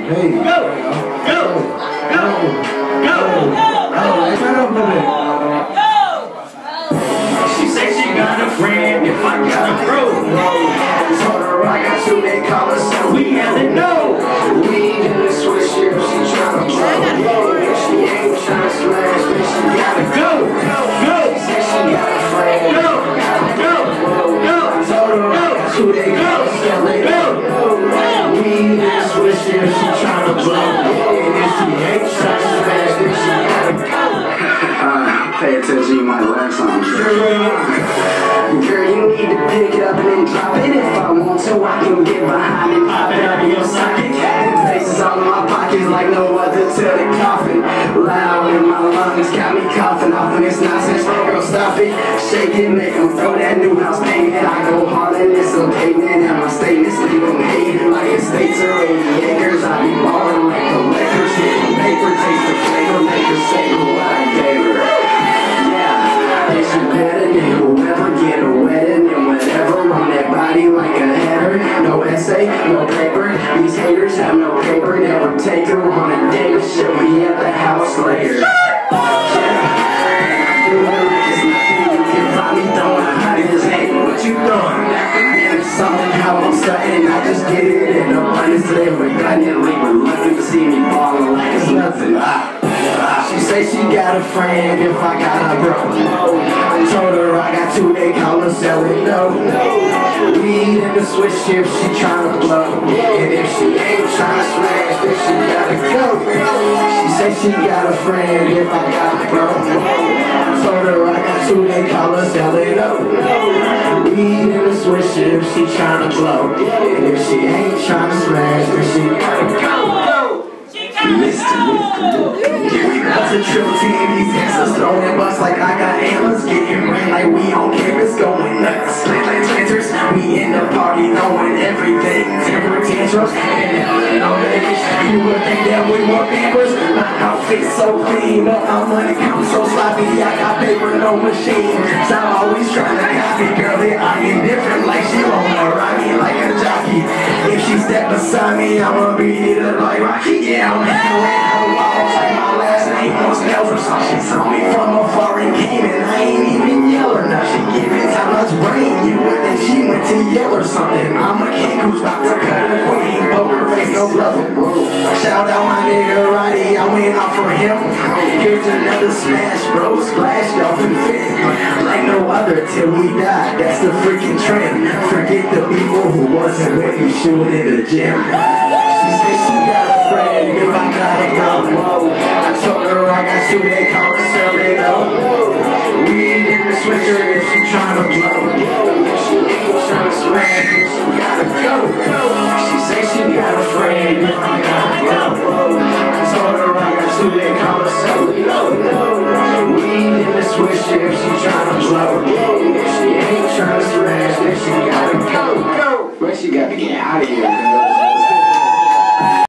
Hey. Go. Go. Go. Go. Let's turn up a little bit. She said she got a friend if I got a bro. Told her I got two, they call us, so we had to know. We in the switch here, she tryna blow. She ain't tryna smash, but she gotta go. Go. She said she got a friend. Go. Go. Go. Told her I got two, they call us, so we we in the switch here, she tryna blow. And if she ain't tryna smash, then she gotta go. Pay attention, you might learn something. Girl, you need to pick it up and then drop it. If I want to, I can get behind it, pop it out of your socket. Faces all in my pockets like no other till they coughing. Loud in my lungs, got me coughing off of this nonsense. Girl, stop it, shake it, make them throw that new house payment. I go hard in this payment, and my statements leave them hating like estates or 80 acres. I be balling like the Lakers, hitting paper, taste the flavor, make her say what I gave her. Yeah, it's better than whoever get a wedding and whatever on that body like a header. No essay, no paper. These haters have no paper. Never take her on a date. She'll be at the house later. Yeah, I do it like it's nothing. You can find me throwing hundreds. Hey, what you throwing? And it's something how I'm starting. I just get it in abundance. They were abundantly reluctant to see me falling like it's nothing. She say she got a friend if I got a bro. Told her I got two, they call her selling no. Weed in the switch shift, she tryna blow. And if she ain't tryna smash, then she gotta go. She say she got a friend if I got a bro. Told her I got two, they call her selling no. Weed in the switch shift, she tryna blow. And if she ain't tryna smash, then she gotta go. That's a triple team, these answers throwing bucks like I got antlers. Getting rain like we on campus, going nuts. Like planters, we in the party knowing everything. Temper tantrums, and no vacation. You would think that we more pampers. My outfit so clean, but my money comes so sloppy. I got paper, no machine. So I'm always trying to copy. Girl, they eyeing different like she wanna ride me like a jockey. If she step beside me, I'ma beat it up like Rocky. Yeah, I'm making her walls like my last name was Nelson. She saw me from afar and came and I ain't even yell or nothing. She giving time much brain. You would think she went to yell or something. I'm a king who's about to cut a queen. Poker face, no bluff. Shout out my nigga Roddy, I went off for him. Here's another smash, bro. Splashed off and fit like no other till we die. That's the freaking trend. Forget the people who wasn't with me shooting in the gym. She said she got a friend if I got a problem.